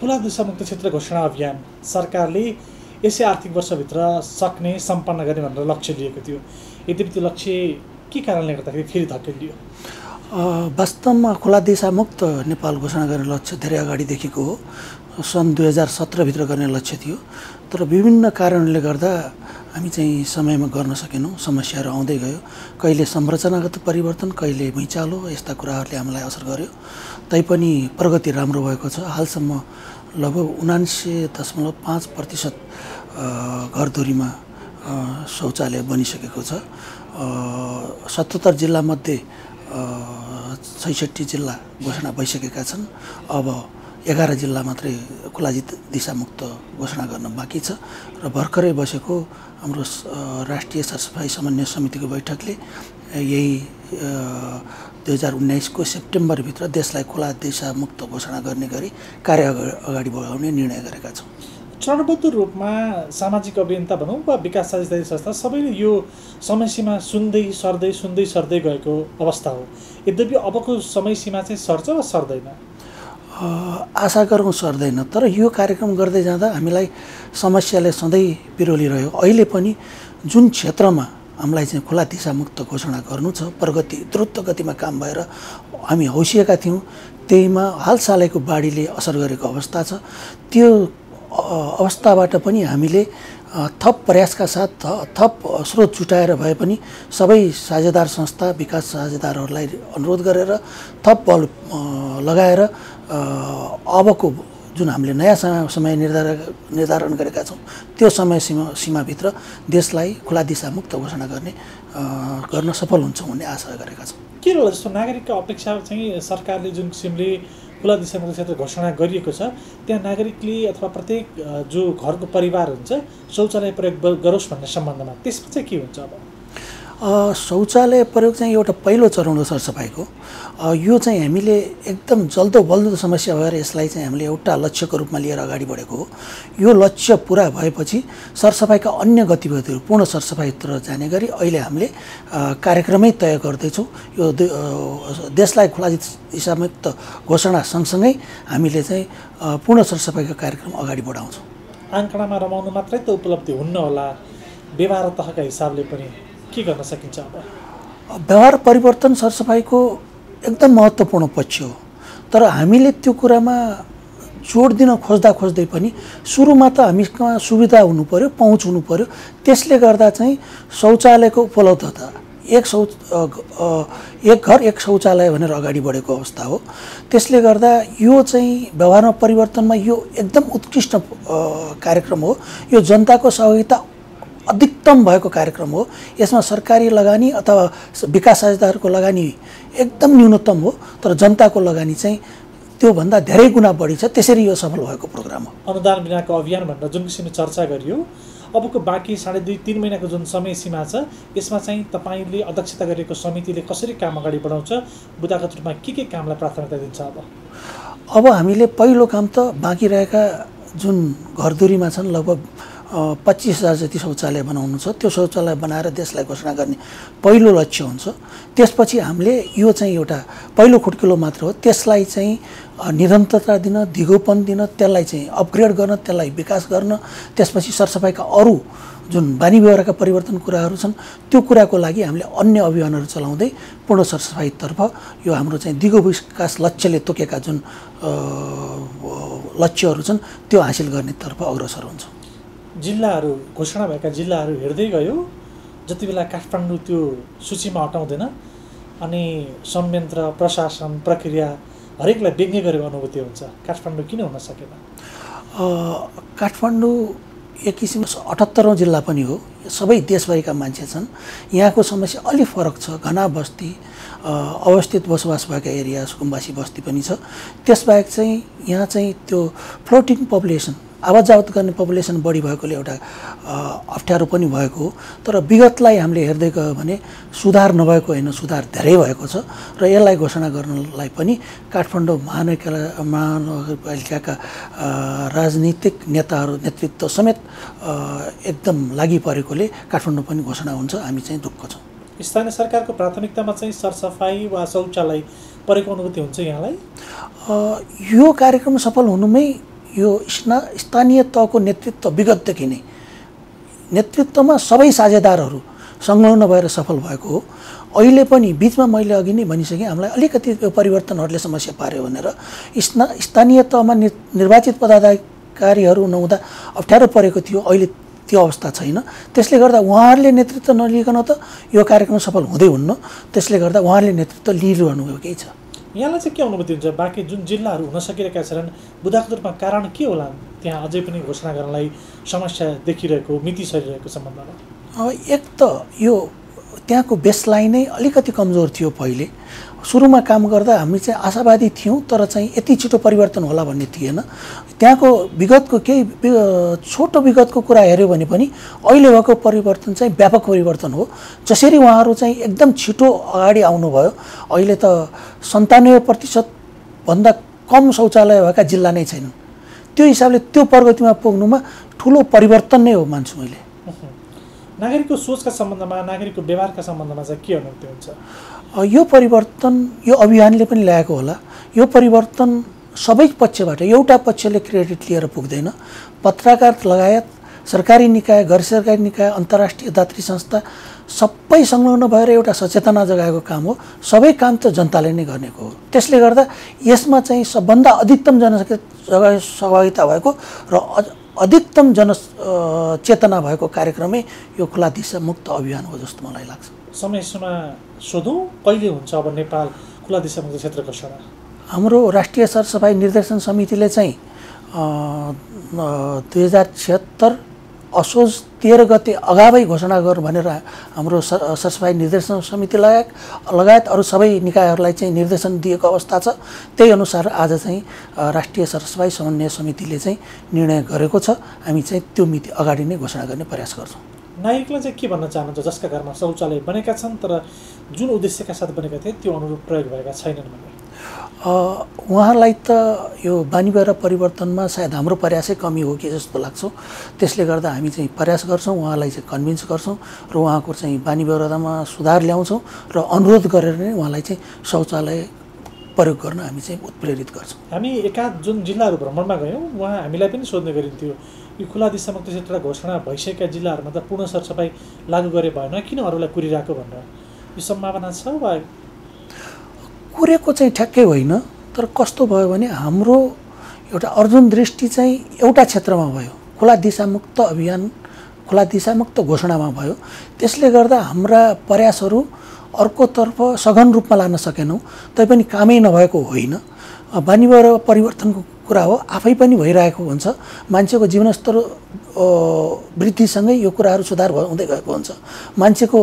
खुला दिशामुक्त क्षेत्र घोषणा अभियान सरकारले यसै आर्थिक वर्षभित्र सक्ने सम्पन्न गर्ने भनेर लक्ष्य लिएको थियो। यद्यपि त्यो लक्ष्य के कारणले गर्दाखेरि फेरि धकेलियो? वास्तवमा खुला दिशामुक्त नेपाल घोषणा गर्ने लक्ष्य धेरै अगाडिदेखिको हो। सन् 2017 भित्र गर्ने लक्ष्य थियो, तर विभिन्न कारणले गर्दा हामी चाहिँ समयमा गर्न सकेनौँ। समस्याहरू आउँदै गयो, कहिले संरचनागत परिवर्तन, कहिले भुइँचालो, यस्ता कुराहरूले हामीलाई असर गर्यो। तैपनि प्रगति राम्रो भएको छ। हालसम्म लगभग 79.5% घरधुरीमा शौचालय बनिसकेको छ। 77 जिल्लामध्ये 66 जिल्ला घोषणा भइसकेका छन्। अब 11 जिल्ला मात्रै खुला दिशामुक्त घोषणा गर्न बाँकी छ र भर्खरै बसेको हाम्रो राष्ट्रिय सरसफाई समन्वय समितिको बैठकले यही 2019 को सेप्टेम्बरभित्र देशलाई खुला दिशामुक्त घोषणा गर्ने गरी कार्य अगाडि बढाउने निर्णय गरेका छौँ। चरणबद्ध रूपमा सामाजिक अभियन्ता भनौँ वा विकास साझेदारी संस्था सबैले यो समयसीमा सुन्दै सर्दै गएको अवस्था हो। यद्यपि अबको समयसीमा चाहिँ सर्छ वा सर्दैन? आशा गरौँ सर्दैन, तर यो कार्यक्रम गर्दै जाँदा हामीलाई समस्याले सधैँ पिरोलिरह्यो। अहिले पनि जुन क्षेत्रमा हामीलाई चाहिँ खुला दिशामुक्त घोषणा गर्नु छ, प्रगति द्रुत गतिमा काम भएर हामी हौसिएका थियौँ, त्यहीमा हालसालैको बाढीले असर गरेको अवस्था छ। त्यो अवस्थाबाट पनि हामीले थप प्रयासका साथ थप स्रोत जुटाएर भए पनि सबै साझेदार संस्था, विकास साझेदारहरूलाई अनुरोध गरेर थप बल लगाएर अबको जुन हामीले नयाँ समय निर्धारण गरेका छौँ त्यो समय सीमाभित्र देशलाई खुला दिशामुक्त घोषणा गर्न सफल हुन्छौँ भन्ने आशा गरेका छौँ। के होला जस्तो नागरिकका अपेक्षा चाहिँ सरकारले जुन किसिमले खुला दिशामुक्त क्षेत्र घोषणा गरिएको छ त्यहाँ नागरिकले अथवा प्रत्येक जो घरको परिवार हुन्छ शौचालय प्रयोग गरोस् भन्ने सम्बन्धमा त्यसमा चाहिँ के हुन्छ? अब शौचालय प्रयोग चाहिँ एउटा पहिलो चरण हो सरसफाइको। यो चाहिँ हामीले एकदम जल्दो बल्दो समस्या भएर यसलाई चाहिँ हामीले एउटा लक्ष्यको रूपमा लिएर अगाडि बढेको हो। यो लक्ष्य पुरा भएपछि सरसफाइका अन्य गतिविधिहरू पूर्ण सरसफाइतिर जाने गरी अहिले हामीले कार्यक्रमै तय गर्दैछौँ। यो देशलाई खुला दिशामुक्त घोषणा सँगसँगै हामीले चाहिँ पूर्ण सरसफाइको कार्यक्रम अगाडि बढाउँछौँ। आँकडामा रमाउनु मात्रै त उपलब्धि हुन्न होला, व्यवहार तहका हिसाबले पनि के गर्न सकिन्छ? अब व्यवहार परिवर्तन सरसफाइको एकदम महत्त्वपूर्ण पक्ष हो, तर हामीले त्यो कुरामा जोड दिन खोज्दै पनि सुरुमा त हामीसँग सुविधा हुनु पर्यो, पहुँच हुनु पर्यो। त्यसले गर्दा चाहिँ शौचालयको उपलब्धता एक घर एक शौचालय भनेर अगाडि बढेको अवस्था हो। त्यसले गर्दा यो चाहिँ व्यवहारमा परिवर्तनमा यो एकदम उत्कृष्ट कार्यक्रम हो। यो जनताको सहभागिता अधिकतम भएको कार्यक्रम हो। यसमा सरकारी लगानी अथवा विकास साझेदारको लगानी एकदम न्यूनतम हो, तर जनताको लगानी चाहिँ त्योभन्दा धेरै गुणा बढी छ। त्यसरी यो सफल भएको प्रोग्राम हो। अनुदान बिनाको अभियान भनेर जुन किसिमले चर्चा गरियो, अबको बाँकी 2.5-3 महिनाको जुन समय सीमा छ यसमा चाहिँ तपाईँले अध्यक्षता गरेको समितिले कसरी काम अगाडि बढाउँछ, बुदागत रूपमा के कामलाई प्राथमिकता दिन्छ? अब हामीले पहिलो काम त बाँकी रहेका जुन घरधुरीमा छन् लगभग 25,000 जति शौचालय बनाउनु छ। त्यो शौचालय बनाएर देशलाई घोषणा गर्ने पहिलो लक्ष्य हुन्छ। त्यसपछि हामीले यो चाहिँ एउटा पहिलो खुड्किलो मात्र हो। त्यसलाई चाहिँ निरन्तरता दिन, दिगोपन दिन, त्यसलाई चाहिँ अपग्रेड गर्न, त्यसलाई विकास गर्न, त्यसपछि सरसफाइका अरू जुन बानी व्यवहारका परिवर्तन कुराहरू छन् त्यो कुराको लागि हामीले अन्य अभियानहरू चलाउँदै पूर्ण सरसफाइतर्फ यो हाम्रो चाहिँ दिगो विकास लक्ष्यले तोकेका जुन लक्ष्यहरू छन् त्यो हासिल गर्नेतर्फ अग्रसर हुन्छ। जिल्लाहरू घोषणा भएका जिल्लाहरू हेर्दै गयो, जति बेला काठमाडौँ त्यो सूचीमा हटाउँदैन अनि संयन्त्र, प्रशासन, प्रक्रिया हरेकलाई व्यङ्ग्य गरेको अनुभूति हुन्छ। काठमाडौँ किन हुन सकेन? काठमाडौँ एक किसिमको 78औं जिल्ला पनि हो। सबै देशभरिका मान्छे छन्। यहाँको समस्या अलि फरक छ। घना बस्ती, अवस्थित बसोबास भएका एरिया, सुकुम्बासी बस्ती पनि छ। त्यसबाहेक चाहिँ यहाँ चाहिँ त्यो फ्लोटिङ पपुलेसन, आवाज जावत गर्ने पपुलेसन बढी भएकोले एउटा अप्ठ्यारो पनि भएको हो। तर विगतलाई हामीले हेर्दै गयो भने सुधार नभएको होइन, सुधार धेरै भएको छ र यसलाई घोषणा गर्नलाई पनि काठमाडौँ महानगरपालिकाका राजनीतिक नेताहरू नेतृत्व समेत एकदम लागि परेकोले काठमाडौँ पनि घोषणा हुन्छ। हामी चाहिँ ढुक्क छौँ। स्थानीय सरकारको प्राथमिकतामा चाहिँ सरसफाई वा शौचालय परेको अनुभूति हुन्छ यहाँलाई? यो कार्यक्रम सफल हुनुमै यो स्थानीय तहको नेतृत्व विगतदेखि नै नेतृत्वमा सबै साझेदारहरू संलग्न भएर सफल भएको हो। अहिले पनि बिचमा मैले अघि नै भनिसकेँ, हामीलाई अलिकति यो परिवर्तनहरूले समस्या पार्यो भनेर स्थानीय तहमा निर्वाचित पदाधिकारीहरू नहुँदा अप्ठ्यारो परेको थियो। अहिले त्यो अवस्था छैन। त्यसले गर्दा उहाँहरूले नेतृत्व नलिकन त यो कार्यक्रम सफल हुँदै हुन्न। त्यसले गर्दा उहाँहरूले नेतृत्व लिइरहनु केही छ। यहाँलाई चाहिँ के अनुभूति हुन्छ, बाँकी जुन जिल्लाहरू हुन सकिरहेका छन् बुदाको रूपमा कारण के होला त्यहाँ अझै पनि घोषणा गर्नलाई समस्या देखिरहेको, मिति सरिरहेको सम्बन्धमा? एक त यो त्यहाँको बेसलाइनै अलिकति कमजोर थियो। पहिले सुरुमा काम गर्दा हामी चाहिँ आशावादी थियौँ, तर चाहिँ यति छिटो परिवर्तन होला भन्ने थिएन। त्यहाँको विगतको केही छोटो विगतको कुरा हेऱ्यो भने पनि अहिले भएको परिवर्तन चाहिँ व्यापक परिवर्तन हो। जसरी उहाँहरू चाहिँ एकदम छिटो अगाडि आउनुभयो, अहिले त 97% भन्दा कम शौचालय भएका जिल्ला नै छैनन्। त्यो हिसाबले त्यो प्रगतिमा पुग्नुमा ठुलो परिवर्तन नै हो मान्छु मैले। नागरिकको सोचका सम्बन्धमा, नागरिकको व्यवहारका सम्बन्धमा चाहिँ के अनुभूति हुन्छ? यो परिवर्तन यो अभियानले पनि ल्याएको होला। यो परिवर्तन सबै पक्षबाट, एउटा पक्षले क्रेडिट लिएर पुग्दैन। पत्रकार लगायत सरकारी निकाय, गैर सरकारी निकाय, अन्तर्राष्ट्रिय दात्री संस्था सबै संलग्न भएर एउटा सचेतना जगाएको काम हो। सबै काम त जनताले नै गर्नेको हो। त्यसले गर्दा यसमा चाहिँ सबभन्दा अधिकतम सहभागिता भएको र अधिकतम चेतना भएको कार्यक्रमै यो खुला दिशा मुक्त अभियान हो जस्तो मलाई लाग्छ। समयसम्म सोधौँ कहिले हुन्छ अब नेपाल खुला दिशा मुक्त क्षेत्र घोषणा? हाम्रो राष्ट्रिय सरसफाई निर्देशन समितिले चाहिँ 2076 असोज 13 गते अगावै घोषणा गर्नु भनेर हाम्रो सरसफाई निर्देशन समिति लगायत अरू सबै निकायहरूलाई चाहिँ निर्देशन दिएको अवस्था छ। त्यही अनुसार आज चाहिँ राष्ट्रिय सरसफाई समन्वय समितिले चाहिँ निर्णय गरेको छ। हामी चाहिँ त्यो मिति अगाडि नै घोषणा गर्ने प्रयास गर्छौँ। नागरिकलाई चाहिँ के भन्न चाहनुहुन्छ जसका घरमा शौचालय बनेका छन् तर जुन उद्देश्यका साथ बनेका थिए त्यो अनुरूप प्रयोग भएका छैनन् भने? उहाँलाई त यो बानी व्यवहार परिवर्तनमा सायद हाम्रो प्रयासै कमी हो कि जस्तो लाग्छ। त्यसले गर्दा हामी चाहिँ प्रयास गर्छौँ, उहाँलाई चाहिँ कन्भिन्स गर्छौँ र उहाँको चाहिँ बानी व्यवहारमा सुधार ल्याउँछौँ र अनुरोध गरेर नै उहाँलाई चाहिँ शौचालय प्रयोग गर्न हामी चाहिँ उत्प्रेरित गर्छौँ। हामी एकाध जुन जिल्लाहरू भ्रमणमा गयौँ वहाँ हामीलाई पनि सोध्ने गरिन्थ्यो यो खुला दिशामुक्त क्षेत्र घोषणा भइसकेका जिल्लाहरूमा त पूर्ण सरसफाइ लागू गरे भएन, किन अरूलाई कुरिरहेको भनेर। यो सम्भावना छ वा? कुरेको चाहिँ ठ्याक्कै होइन, तर कस्तो भयो भने हाम्रो एउटा अर्जुन दृष्टि चाहिँ एउटा क्षेत्रमा भयो, खुला दिशामुक्त अभियान, खुला दिशामुक्त घोषणामा भयो। त्यसले गर्दा हाम्रा प्रयासहरू अर्कोतर्फ सघन रूपमा लान सकेनौँ। तैपनि कामै नभएको होइन, बानी व्यवहार परिवर्तनको कुरा हो, आफै पनि भइरहेको हुन्छ। मान्छेको जीवनस्तर वृद्धिसँगै यो कुराहरू सुधार हुँदै गएको हुन्छ। मान्छेको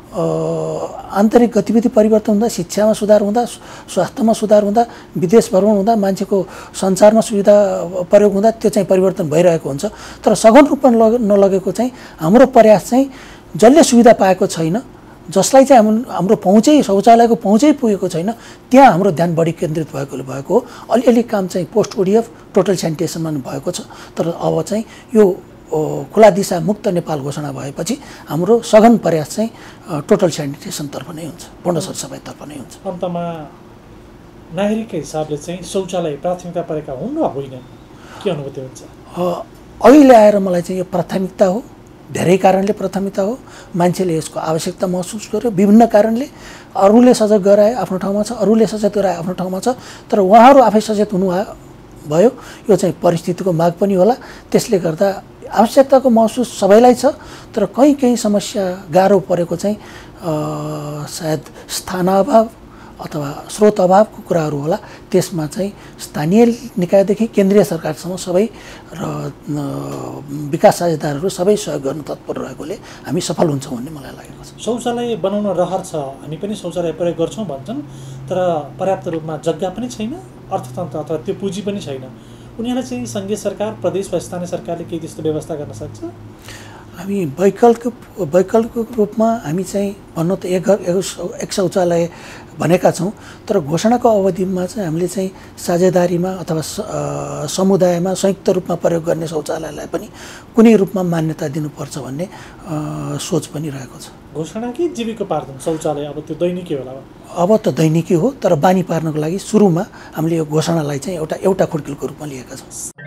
आन्तरिक गतिविधि परिवर्तन हुँदा, शिक्षामा सुधार हुँदा, स्वास्थ्यमा सुधार हुँदा, विदेश भ्रमण हुँदा, मान्छेको सञ्चारमा सुविधा प्रयोग हुँदा त्यो चाहिँ परिवर्तन भइरहेको हुन्छ। तर सघन रूपमा नलगेको चाहिँ हाम्रो प्रयास चाहिँ जसले सुविधा पाएको छैन, जसलाई चाहिँ हाम्रो पहुँचै शौचालयको पहुँचै पुगेको छैन, त्यहाँ हाम्रो ध्यान बढी केन्द्रित भएको हो। अलिअलि काम चाहिँ पोस्ट ओडिएफ टोटल सेनिटेसनमा भएको छ। तर अब चाहिँ यो खुला दिशा मुक्त नेपाल घोषणा भएपछि हाम्रो सघन प्रयास चाहिँ टोटल सेनिटेसनतर्फ नै हुन्छ, पूर्ण सरसफाइतर्फ नै हुन्छ। अन्तमा नागरिकको हिसाबले चाहिँ शौचालय प्राथमिकता परेका हुन् वा होइन, के अनुभूति हुन्छ? अहिले आएर मलाई चाहिँ यो प्राथमिकता हो। धेरै कारणले प्राथमिकता हो। मान्छेले यसको आवश्यकता महसुस गर्यो विभिन्न कारणले। अरूले सचेत गराए आफ्नो ठाउँमा छ, अरूले सचेत गराए आफ्नो ठाउँमा छ, तर उहाँहरू आफै सचेत हुनु भयो। यो चाहिँ परिस्थितिको माग पनि होला। त्यसले गर्दा आवश्यकताको महसुस सबैलाई छ, तर कहीँ समस्या गाह्रो परेको चाहिँ सायद स्थान अभाव अथवा स्रोत अभावको कुराहरू होला। त्यसमा चाहिँ स्थानीय निकायदेखि केन्द्रीय सरकारसम्म सबै र विकास साझेदारहरू सबै सहयोग गर्न तत्पर रहेकोले हामी सफल हुन्छौँ भन्ने मलाई लागेको छ। शौचालय बनाउन रहर छ, हामी पनि शौचालय प्रयोग गर्छौँ भन्छन्, तर पर्याप्त रूपमा जग्गा पनि छैन, अर्थतन्त्र अथवा त्यो पुँजी पनि छैन। उनीहरूलाई चाहिँ सङ्घीय सरकार, प्रदेश वा स्थानीय सरकारले केही त्यस्तो व्यवस्था गर्न सक्छ? हामी वैकल्पिक रूपमा हामी चाहिँ भन्नु त एक शौचालय भनेका छौँ, तर घोषणाको अवधिमा चाहिँ हामीले चाहिँ साझेदारीमा अथवा समुदायमा संयुक्त रूपमा प्रयोग गर्ने शौचालयलाई पनि कुनै रूपमा मान्यता दिनुपर्छ भन्ने सोच पनि रहेको छ। घोषणा कि जीविकोपार्जन शौचालय अब त्यो दैनिकी होला? अब त दैनिकी हो, तर बानी पार्नको लागि सुरुमा हामीले यो घोषणालाई चाहिँ एउटा खुड्किलको रूपमा लिएका छौँ।